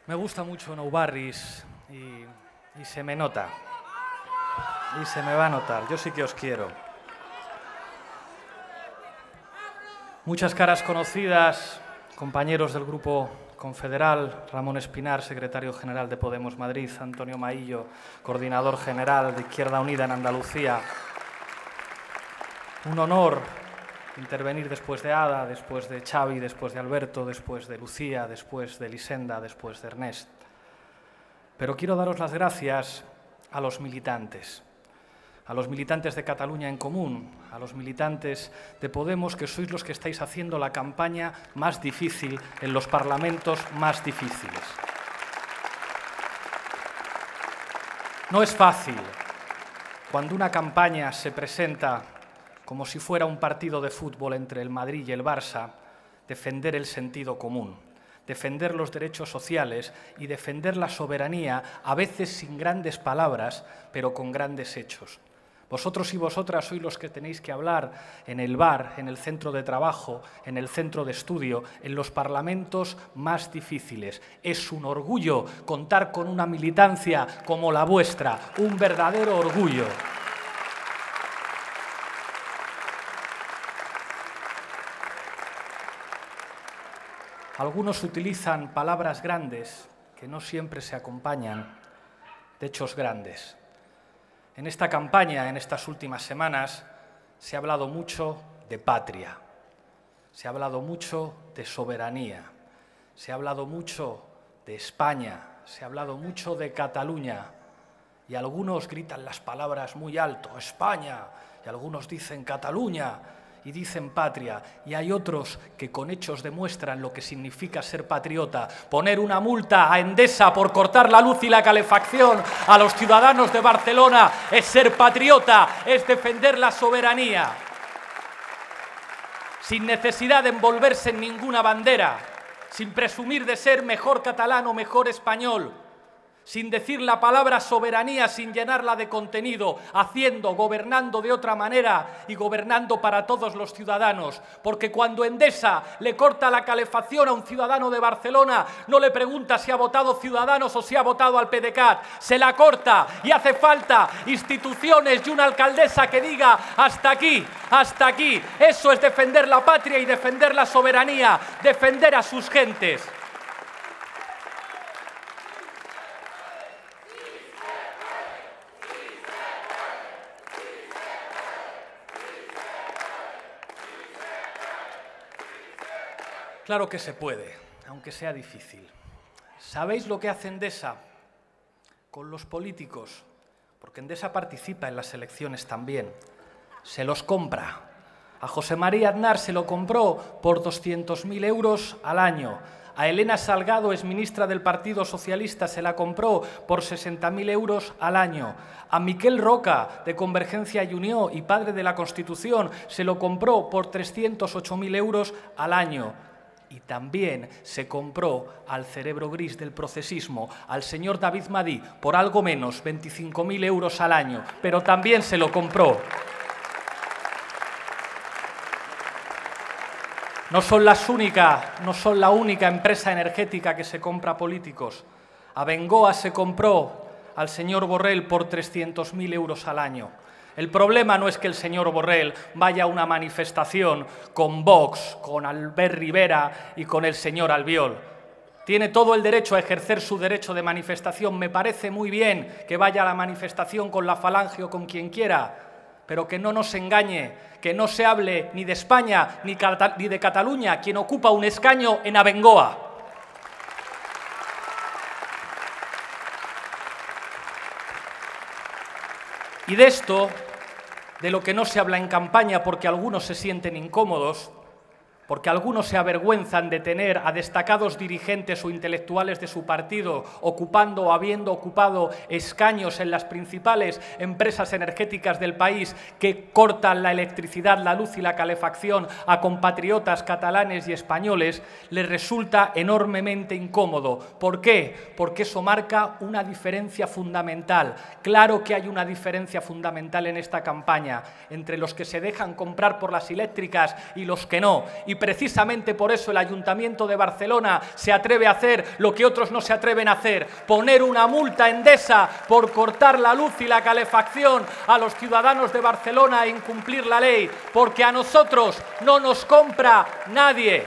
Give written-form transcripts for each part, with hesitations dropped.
Me gusta mucho Nou Barris y se me nota. Y se me va a notar. Yo sí que os quiero. Muchas caras conocidas, compañeros del Grupo Confederal, Ramón Espinar, secretario general de Podemos Madrid, Antonio Maillo, coordinador general de Izquierda Unida en Andalucía. Un honor intervenir después de Ada, después de Xavi, después de Alberto, después de Lucía, después de Elisenda, después de Ernest. Pero quiero daros las gracias a los militantes de Cataluña en Común, a los militantes de Podemos, que sois los que estáis haciendo la campaña más difícil en los parlamentos más difíciles. No es fácil cuando una campaña se presenta como si fuera un partido de fútbol entre el Madrid y el Barça, defender el sentido común, defender los derechos sociales y defender la soberanía, a veces sin grandes palabras, pero con grandes hechos. Vosotros y vosotras sois los que tenéis que hablar en el bar, en el centro de trabajo, en el centro de estudio, en los parlamentos más difíciles. Es un orgullo contar con una militancia como la vuestra, un verdadero orgullo. Algunos utilizan palabras grandes que no siempre se acompañan de hechos grandes. En esta campaña, en estas últimas semanas, se ha hablado mucho de patria, se ha hablado mucho de soberanía, se ha hablado mucho de España, se ha hablado mucho de Cataluña, y algunos gritan las palabras muy alto, España, y algunos dicen Cataluña, y dicen patria, y hay otros que con hechos demuestran lo que significa ser patriota. Poner una multa a Endesa por cortar la luz y la calefacción a los ciudadanos de Barcelona es ser patriota, es defender la soberanía. Sin necesidad de envolverse en ninguna bandera, sin presumir de ser mejor catalán o mejor español, sin decir la palabra soberanía, sin llenarla de contenido, gobernando de otra manera y gobernando para todos los ciudadanos. Porque cuando Endesa le corta la calefacción a un ciudadano de Barcelona, no le pregunta si ha votado Ciudadanos o si ha votado al PDeCAT. Se la corta y hace falta instituciones y una alcaldesa que diga hasta aquí, hasta aquí. Eso es defender la patria y defender la soberanía, defender a sus gentes. Claro que se puede, aunque sea difícil. ¿Sabéis lo que hace Endesa con los políticos? Porque Endesa participa en las elecciones también. Se los compra. A José María Aznar se lo compró por 200.000 euros al año. A Elena Salgado, exministra del Partido Socialista, se la compró por 60.000 euros al año. A Miquel Roca, de Convergencia y Unió y padre de la Constitución, se lo compró por 308.000 euros al año. Y también se compró al cerebro gris del procesismo, al señor David Madí, por algo menos, 25.000 euros al año, pero también se lo compró. No son la única empresa energética que se compra políticos. Abengoa se compró al señor Borrell por 300.000 euros al año. El problema no es que el señor Borrell vaya a una manifestación con Vox, con Albert Rivera y con el señor Albiol. Tiene todo el derecho a ejercer su derecho de manifestación. Me parece muy bien que vaya a la manifestación con la Falange o con quien quiera, pero que no nos engañe, que no se hable ni de España ni de Cataluña, quien ocupa un escaño en Abengoa. Y de esto, de lo que no se habla en campaña porque algunos se sienten incómodos, porque algunos se avergüenzan de tener a destacados dirigentes o intelectuales de su partido ocupando o habiendo ocupado escaños en las principales empresas energéticas del país que cortan la electricidad, la luz y la calefacción a compatriotas catalanes y españoles, les resulta enormemente incómodo. ¿Por qué? Porque eso marca una diferencia fundamental. Claro que hay una diferencia fundamental en esta campaña entre los que se dejan comprar por las eléctricas y los que no. Y precisamente por eso el Ayuntamiento de Barcelona se atreve a hacer lo que otros no se atreven a hacer, poner una multa a Endesa por cortar la luz y la calefacción a los ciudadanos de Barcelona e incumplir la ley, porque a nosotros no nos compra nadie.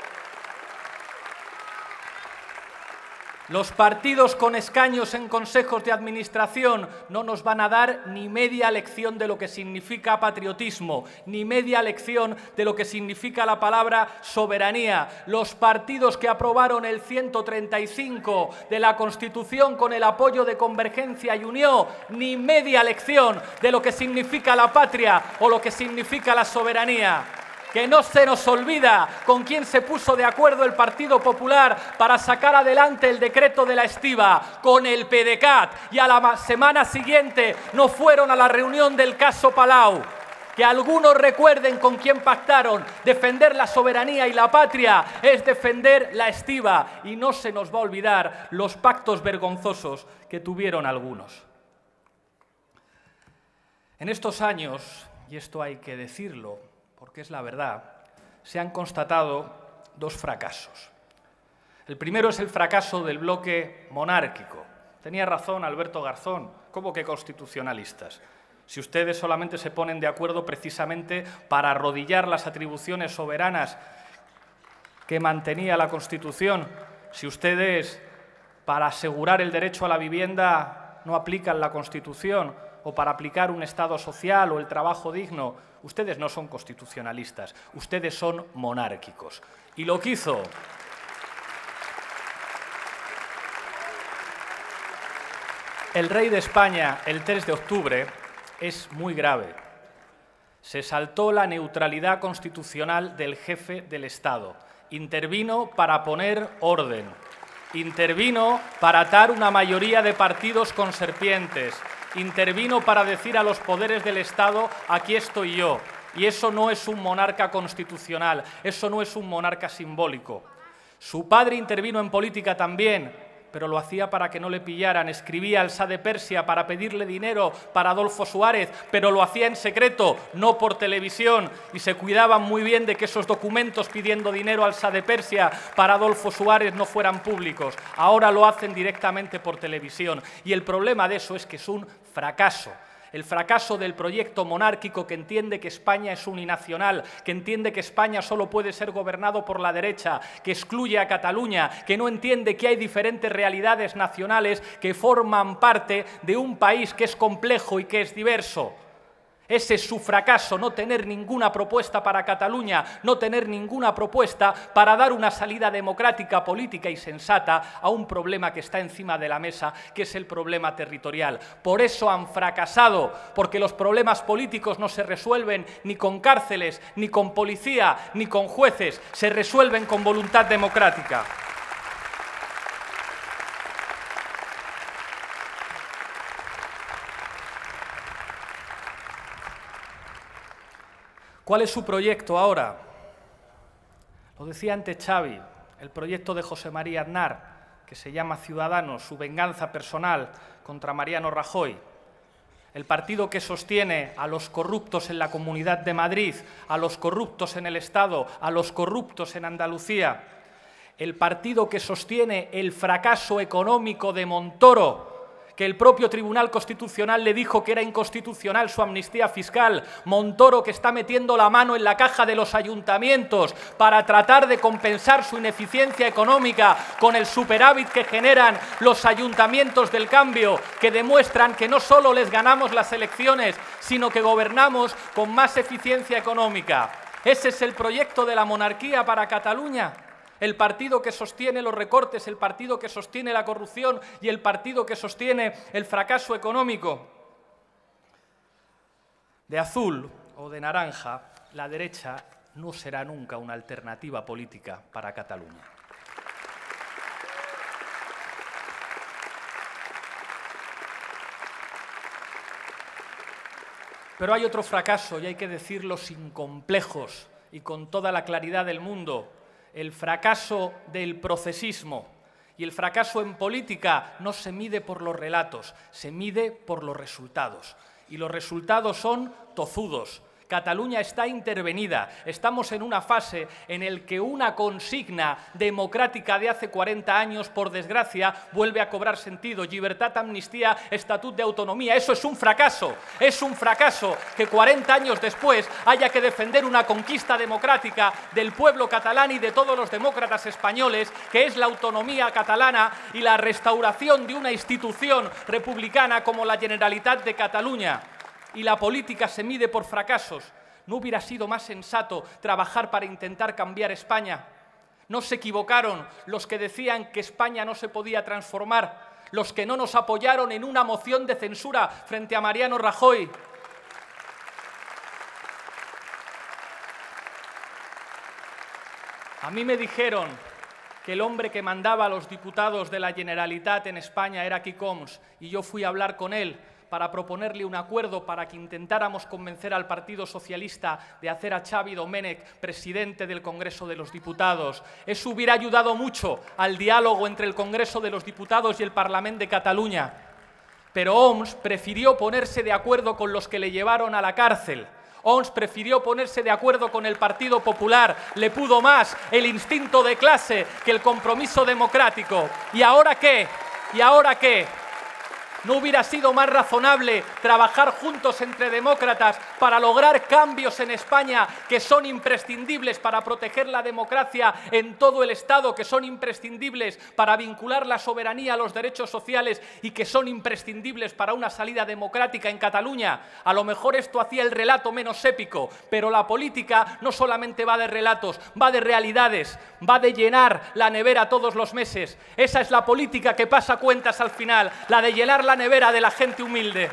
Los partidos con escaños en consejos de administración no nos van a dar ni media lección de lo que significa patriotismo, ni media lección de lo que significa la palabra soberanía. Los partidos que aprobaron el 135 de la Constitución con el apoyo de Convergencia y Unió, ni media lección de lo que significa la patria o lo que significa la soberanía. Que no se nos olvida con quién se puso de acuerdo el Partido Popular para sacar adelante el decreto de la estiba, con el PDeCAT, y a la semana siguiente no fueron a la reunión del caso Palau. Que algunos recuerden con quién pactaron. Defender la soberanía y la patria es defender la estiba, y no se nos va a olvidar los pactos vergonzosos que tuvieron algunos. En estos años, y esto hay que decirlo, porque es la verdad, se han constatado dos fracasos. El primero es el fracaso del bloque monárquico. Tenía razón Alberto Garzón, ¿cómo que constitucionalistas? Si ustedes solamente se ponen de acuerdo precisamente para arrodillar las atribuciones soberanas que mantenía la Constitución, si ustedes para asegurar el derecho a la vivienda no aplican la Constitución, o para aplicar un Estado social o el trabajo digno, ustedes no son constitucionalistas, ustedes son monárquicos. Y lo que hizo el rey de España el 3 de octubre es muy grave. Se saltó la neutralidad constitucional del jefe del Estado. Intervino para poner orden. Intervino para atar una mayoría de partidos con serpientes. Intervino para decir a los poderes del Estado, aquí estoy yo. Y eso no es un monarca constitucional, eso no es un monarca simbólico. Su padre intervino en política también, pero lo hacía para que no le pillaran. Escribía al Shah de Persia para pedirle dinero para Adolfo Suárez, pero lo hacía en secreto, no por televisión, y se cuidaban muy bien de que esos documentos pidiendo dinero al Shah de Persia para Adolfo Suárez no fueran públicos. Ahora lo hacen directamente por televisión, y el problema de eso es que es un fracaso. El fracaso del proyecto monárquico que entiende que España es uninacional, que entiende que España solo puede ser gobernado por la derecha, que excluye a Cataluña, que no entiende que hay diferentes realidades nacionales que forman parte de un país que es complejo y que es diverso. Ese es su fracaso, no tener ninguna propuesta para Cataluña, no tener ninguna propuesta para dar una salida democrática, política y sensata a un problema que está encima de la mesa, que es el problema territorial. Por eso han fracasado, porque los problemas políticos no se resuelven ni con cárceles, ni con policía, ni con jueces, se resuelven con voluntad democrática. ¿Cuál es su proyecto ahora? Lo decía antes Xavi, el proyecto de José María Aznar, que se llama Ciudadanos, su venganza personal contra Mariano Rajoy. El partido que sostiene a los corruptos en la Comunidad de Madrid, a los corruptos en el Estado, a los corruptos en Andalucía. El partido que sostiene el fracaso económico de Montoro, que el propio Tribunal Constitucional le dijo que era inconstitucional su amnistía fiscal. Montoro, que está metiendo la mano en la caja de los ayuntamientos para tratar de compensar su ineficiencia económica con el superávit que generan los ayuntamientos del cambio, que demuestran que no solo les ganamos las elecciones, sino que gobernamos con más eficiencia económica. ¿Ese es el proyecto de la monarquía para Cataluña? El partido que sostiene los recortes, el partido que sostiene la corrupción y el partido que sostiene el fracaso económico. De azul o de naranja, la derecha no será nunca una alternativa política para Cataluña. Pero hay otro fracaso, y hay que decirlo sin complejos y con toda la claridad del mundo. El fracaso del procesismo. Y el fracaso en política no se mide por los relatos, se mide por los resultados. Y los resultados son tozudos, Cataluña está intervenida. Estamos en una fase en la que una consigna democrática de hace 40 años, por desgracia, vuelve a cobrar sentido. Llibertat, amnistía, estatut de autonomía. Eso es un fracaso. Es un fracaso que 40 años después haya que defender una conquista democrática del pueblo catalán y de todos los demócratas españoles, que es la autonomía catalana y la restauración de una institución republicana como la Generalitat de Cataluña. Y la política se mide por fracasos. ¿No hubiera sido más sensato trabajar para intentar cambiar España? No se equivocaron los que decían que España no se podía transformar, los que no nos apoyaron en una moción de censura frente a Mariano Rajoy. A mí me dijeron que el hombre que mandaba a los diputados de la Generalitat en España era Quim Homs, y yo fui a hablar con él para proponerle un acuerdo para que intentáramos convencer al Partido Socialista de hacer a Xavi Domènech presidente del Congreso de los Diputados. Eso hubiera ayudado mucho al diálogo entre el Congreso de los Diputados y el Parlament de Cataluña. Pero Homs prefirió ponerse de acuerdo con los que le llevaron a la cárcel. Homs prefirió ponerse de acuerdo con el Partido Popular. Le pudo más el instinto de clase que el compromiso democrático. ¿Y ahora qué? ¿Y ahora qué? ¿No hubiera sido más razonable trabajar juntos entre demócratas para lograr cambios en España que son imprescindibles para proteger la democracia en todo el Estado, que son imprescindibles para vincular la soberanía a los derechos sociales y que son imprescindibles para una salida democrática en Cataluña? A lo mejor esto hacía el relato menos épico, pero la política no solamente va de relatos, va de realidades, va de llenar la nevera todos los meses. Esa es la política que pasa cuentas al final, la de llenar la nevera de la gente humilde.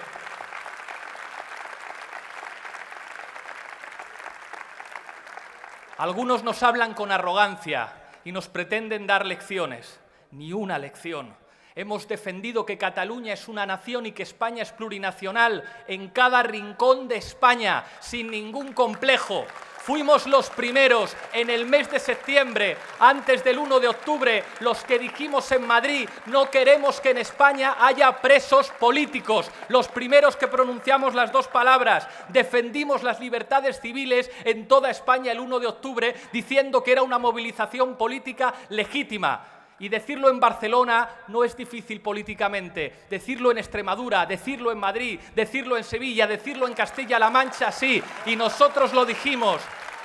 Algunos nos hablan con arrogancia y nos pretenden dar lecciones. Ni una lección. Hemos defendido que Cataluña es una nación y que España es plurinacional en cada rincón de España, sin ningún complejo. Fuimos los primeros en el mes de septiembre, antes del 1 de octubre, los que dijimos en Madrid: no queremos que en España haya presos políticos. Los primeros que pronunciamos las dos palabras. Defendimos las libertades civiles en toda España el 1 de octubre, diciendo que era una movilización política legítima. Y decirlo en Barcelona no es difícil políticamente. Decirlo en Extremadura, decirlo en Madrid, decirlo en Sevilla, decirlo en Castilla-La Mancha, sí. Y nosotros lo dijimos.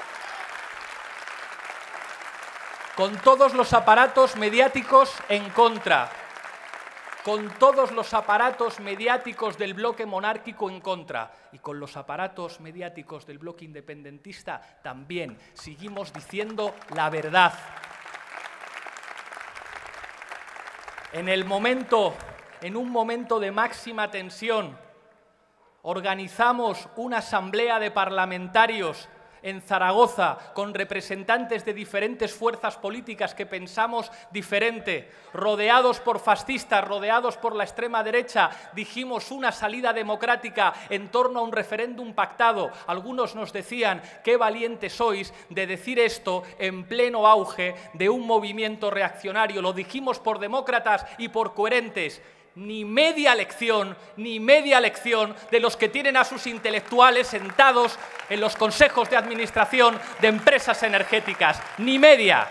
Con todos los aparatos mediáticos en contra. Con todos los aparatos mediáticos del bloque monárquico en contra. Y con los aparatos mediáticos del bloque independentista también. Seguimos diciendo la verdad. En un momento de máxima tensión, organizamos una asamblea de parlamentarios en Zaragoza con representantes de diferentes fuerzas políticas que pensamos diferente, rodeados por fascistas, rodeados por la extrema derecha. Dijimos una salida democrática en torno a un referéndum pactado. Algunos nos decían: qué valientes sois de decir esto en pleno auge de un movimiento reaccionario. Lo dijimos por demócratas y por coherentes. Ni media lección de los que tienen a sus intelectuales sentados en los consejos de administración de empresas energéticas. Ni media.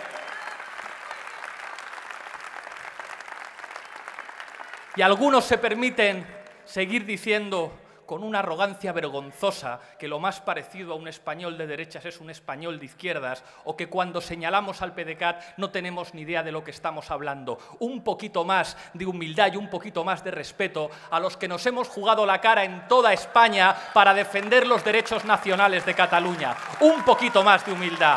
Y algunos se permiten seguir diciendo con una arrogancia vergonzosa que lo más parecido a un español de derechas es un español de izquierdas, o que cuando señalamos al PDeCAT no tenemos ni idea de lo que estamos hablando. Un poquito más de humildad y un poquito más de respeto a los que nos hemos jugado la cara en toda España para defender los derechos nacionales de Cataluña. Un poquito más de humildad.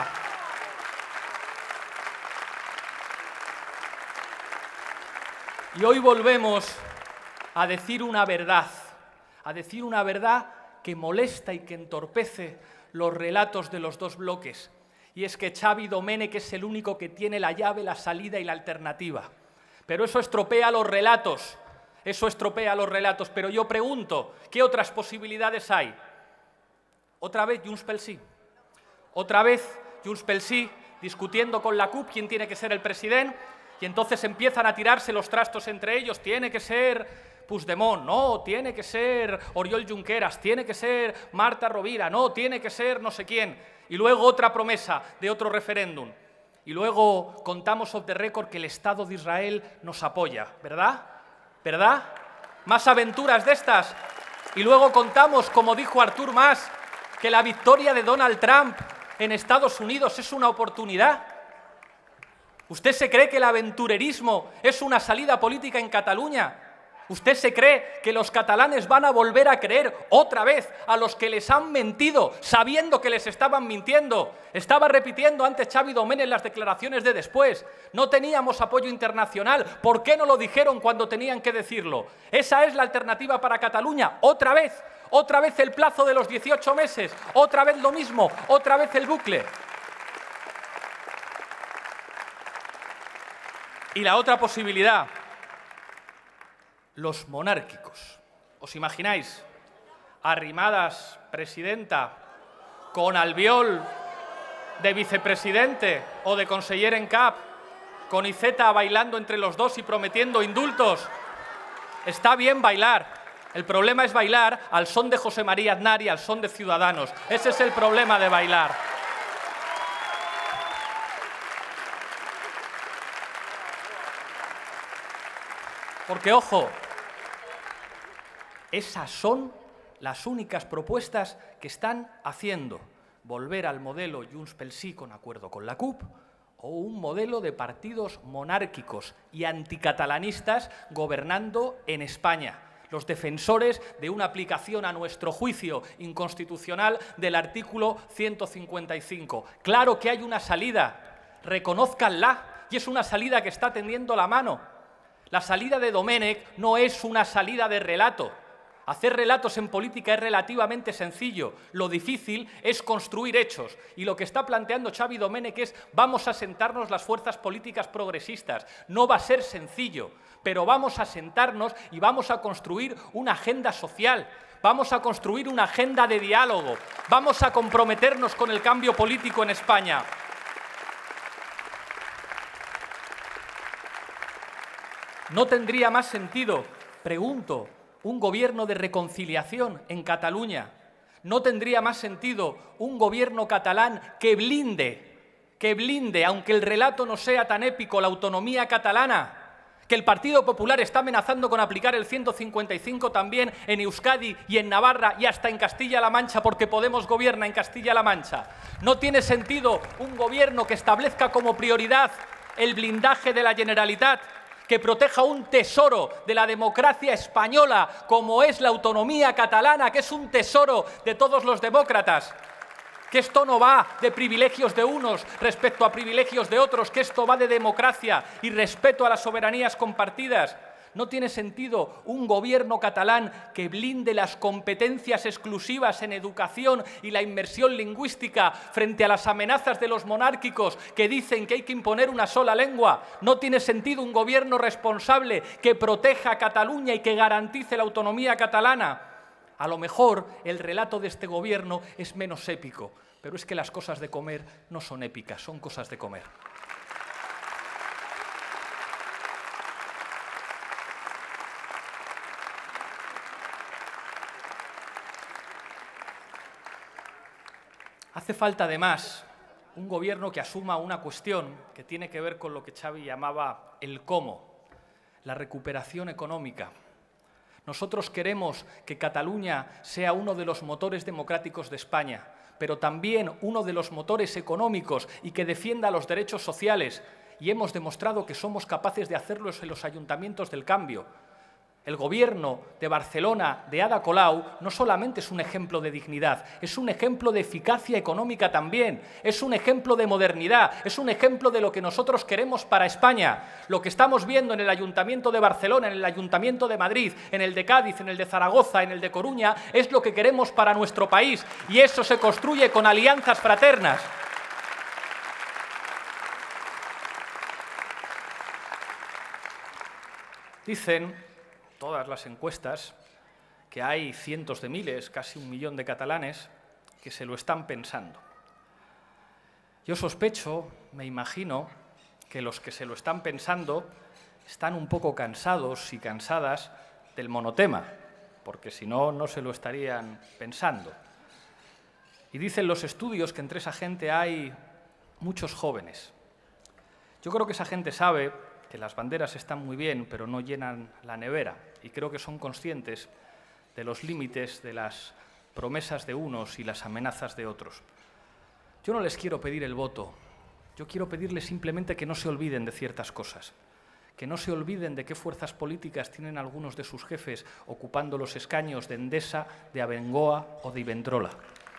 Y hoy volvemos a decir una verdad. A decir una verdad que molesta y que entorpece los relatos de los dos bloques. Y es que Xavi Domènech es el único que tiene la llave, la salida y la alternativa. Pero eso estropea los relatos. Eso estropea los relatos. Pero yo pregunto, ¿qué otras posibilidades hay? Otra vez Junts pel Sí. Otra vez Junts pel Sí discutiendo con la CUP quién tiene que ser el presidente. Y entonces empiezan a tirarse los trastos entre ellos. Tiene que ser Puigdemont, no, tiene que ser Oriol Junqueras, tiene que ser Marta Rovira, no, tiene que ser no sé quién. Y luego otra promesa de otro referéndum. Y luego contamos off the record que el Estado de Israel nos apoya, ¿verdad? ¿Verdad? Más aventuras de estas. Y luego contamos, como dijo Artur Mas, que la victoria de Donald Trump en Estados Unidos es una oportunidad. ¿Usted se cree que el aventurerismo es una salida política en Cataluña? ¿Usted se cree que los catalanes van a volver a creer otra vez a los que les han mentido, sabiendo que les estaban mintiendo? Estaba repitiendo antes Xavi Domènech en las declaraciones de después. No teníamos apoyo internacional. ¿Por qué no lo dijeron cuando tenían que decirlo? Esa es la alternativa para Cataluña. Otra vez el plazo de los 18 meses, otra vez lo mismo, otra vez el bucle. Y la otra posibilidad, los monárquicos. ¿Os imagináis? Arrimadas, presidenta, con Albiol de vicepresidente o de conseller en cap, con Iceta bailando entre los dos y prometiendo indultos. Está bien bailar. El problema es bailar al son de José María Aznar y al son de Ciudadanos. Ese es el problema de bailar. Porque, ojo, esas son las únicas propuestas que están haciendo. Volver al modelo Junts pel Sí con acuerdo con la CUP o un modelo de partidos monárquicos y anticatalanistas gobernando en España. Los defensores de una aplicación a nuestro juicio inconstitucional del artículo 155. Claro que hay una salida, reconózcanla, y es una salida que está tendiendo la mano. La salida de Domènech no es una salida de relato. Hacer relatos en política es relativamente sencillo. Lo difícil es construir hechos. Y lo que está planteando Xavi Domènech es vamos a sentarnos las fuerzas políticas progresistas. No va a ser sencillo, pero vamos a sentarnos y vamos a construir una agenda social. Vamos a construir una agenda de diálogo. Vamos a comprometernos con el cambio político en España. ¿No tendría más sentido, pregunto, un gobierno de reconciliación en Cataluña? ¿No tendría más sentido un gobierno catalán que blinde, aunque el relato no sea tan épico, la autonomía catalana? Que el Partido Popular está amenazando con aplicar el 155 también en Euskadi y en Navarra y hasta en Castilla-La Mancha porque Podemos gobierna en Castilla-La Mancha. ¿No tiene sentido un gobierno que establezca como prioridad el blindaje de la Generalitat, que proteja un tesoro de la democracia española como es la autonomía catalana, que es un tesoro de todos los demócratas? Que esto no va de privilegios de unos respecto a privilegios de otros, que esto va de democracia y respeto a las soberanías compartidas. No tiene sentido un gobierno catalán que blinde las competencias exclusivas en educación y la inmersión lingüística frente a las amenazas de los monárquicos que dicen que hay que imponer una sola lengua. No tiene sentido un gobierno responsable que proteja a Cataluña y que garantice la autonomía catalana. A lo mejor el relato de este gobierno es menos épico, pero es que las cosas de comer no son épicas, son cosas de comer. Hace falta, además, un gobierno que asuma una cuestión que tiene que ver con lo que Xavi llamaba el cómo, la recuperación económica. Nosotros queremos que Cataluña sea uno de los motores democráticos de España, pero también uno de los motores económicos y que defienda los derechos sociales. Y hemos demostrado que somos capaces de hacerlo en los ayuntamientos del cambio. El gobierno de Barcelona, de Ada Colau, no solamente es un ejemplo de dignidad, es un ejemplo de eficacia económica también, es un ejemplo de modernidad, es un ejemplo de lo que nosotros queremos para España. Lo que estamos viendo en el Ayuntamiento de Barcelona, en el Ayuntamiento de Madrid, en el de Cádiz, en el de Zaragoza, en el de Coruña, es lo que queremos para nuestro país y eso se construye con alianzas fraternas. Dicen todas las encuestas que hay cientos de miles, casi 1 millón de catalanes que se lo están pensando. Yo sospecho, me imagino, que los que se lo están pensando están un poco cansados y cansadas del monotema, porque si no, no se lo estarían pensando. Y dicen los estudios que entre esa gente hay muchos jóvenes. Yo creo que esa gente sabe que las banderas están muy bien, pero no llenan la nevera, y creo que son conscientes de los límites de las promesas de unos y las amenazas de otros. Yo no les quiero pedir el voto, yo quiero pedirles simplemente que no se olviden de ciertas cosas, que no se olviden de qué fuerzas políticas tienen algunos de sus jefes ocupando los escaños de Endesa, de Abengoa o de Iberdrola.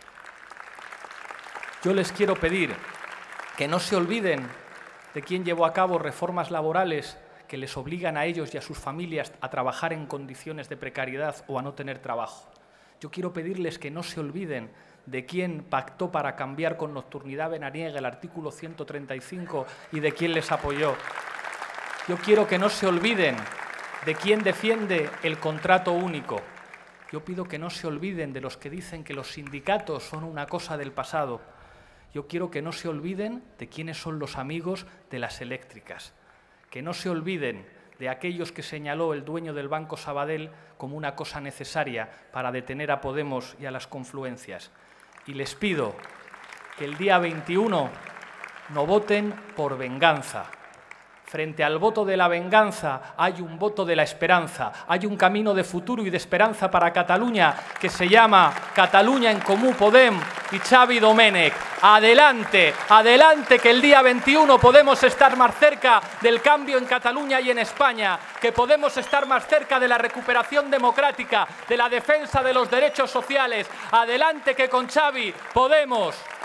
Yo les quiero pedir que no se olviden de quién llevó a cabo reformas laborales que les obligan a ellos y a sus familias a trabajar en condiciones de precariedad o a no tener trabajo. Yo quiero pedirles que no se olviden de quién pactó para cambiar con nocturnidad veraniega el artículo 135 y de quién les apoyó. Yo quiero que no se olviden de quién defiende el contrato único. Yo pido que no se olviden de los que dicen que los sindicatos son una cosa del pasado. Yo quiero que no se olviden de quiénes son los amigos de las eléctricas. Que no se olviden de aquellos que señaló el dueño del Banco Sabadell como una cosa necesaria para detener a Podemos y a las confluencias. Y les pido que el día 21 no voten por venganza. Frente al voto de la venganza hay un voto de la esperanza, hay un camino de futuro y de esperanza para Cataluña que se llama Catalunya en Comú Podem y Xavi Domènech. Adelante, adelante, que el día 21 podemos estar más cerca del cambio en Cataluña y en España, que podemos estar más cerca de la recuperación democrática, de la defensa de los derechos sociales. Adelante, que con Xavi podemos.